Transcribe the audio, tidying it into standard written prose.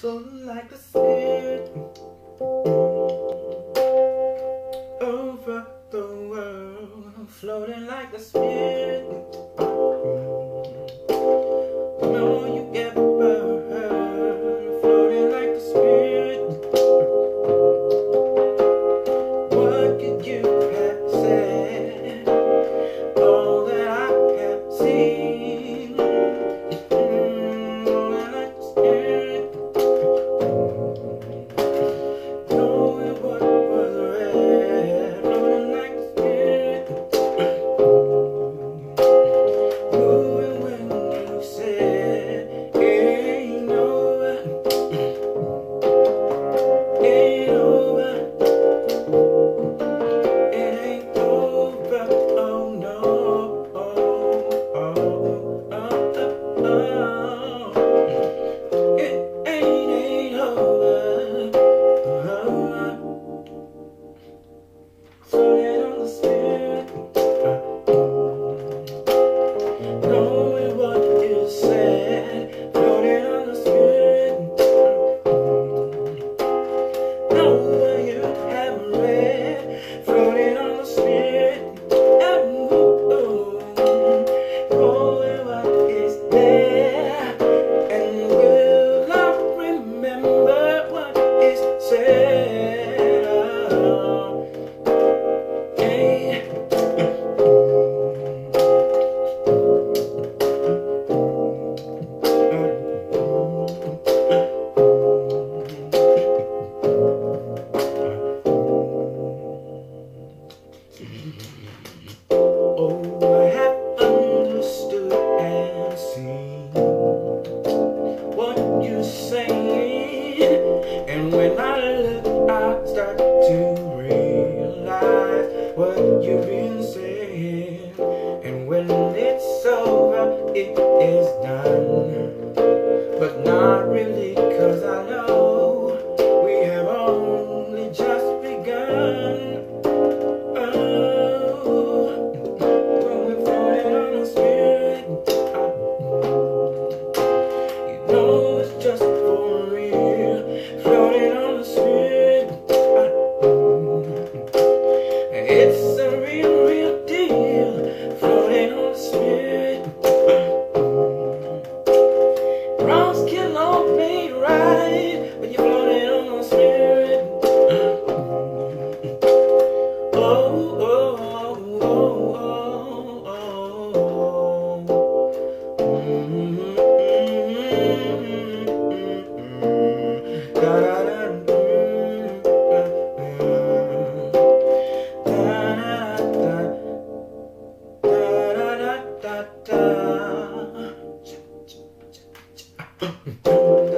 floating like a spirit over the world, floating like a spirit. No, you ever heard, floating like a spirit. What could you have said? All that I have seen, floating like a spirit. Knowing what was red, floating like a spirit. Moving when you said ain't over, ain't over, it ain't over, oh no, oh, oh, oh, oh, oh. It ain't over. Floating on the spirit, knowing what you said. Floating on the spirit, knowing what you haven't read. Floating on the spirit, knowing what is there. And will I remember what is said? Oh, I have understood and seen what you're saying, and when I look, I start to realize what you've been saying. And when it's over, it is done, but not really, 'cause I know we have only just begun. Just for real, floating on the spirit. It's a real, real deal, floating on the spirit. Wrongs can all be right when you're floating on the spirit. Oh, oh, oh, oh, oh, oh, oh. Da da da da da da.